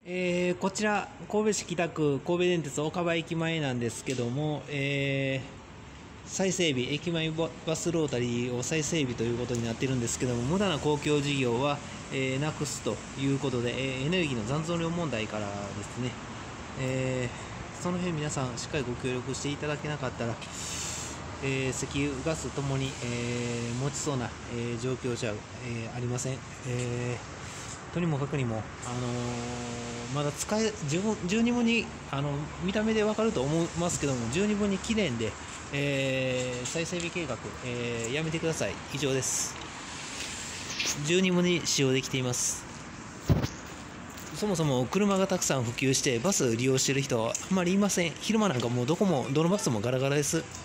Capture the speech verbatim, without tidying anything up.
えーこちら神戸市北区神戸電鉄岡場駅前なんですけども、えー再整備、駅前バスロータリーを再整備ということになっているんですけども、無駄な公共事業は、えーなくすということで、えーエネルギーの残存量問題からですね、えーその辺皆さんしっかりご協力していただけなかったら、えー石油ガスともに、えー持ちそうな、えー状況じゃ、えーありません。えーとにもかくにも、あのーまだ使え十分十二分にあの見た目で分かると思いますけども、十二分に綺麗で、えー再整備計画、えーやめてください。以上です。十二分に使用できています。そもそも車がたくさん普及してバス利用している人はあんまりいません。昼間なんかもうどこもどのバスもガラガラです。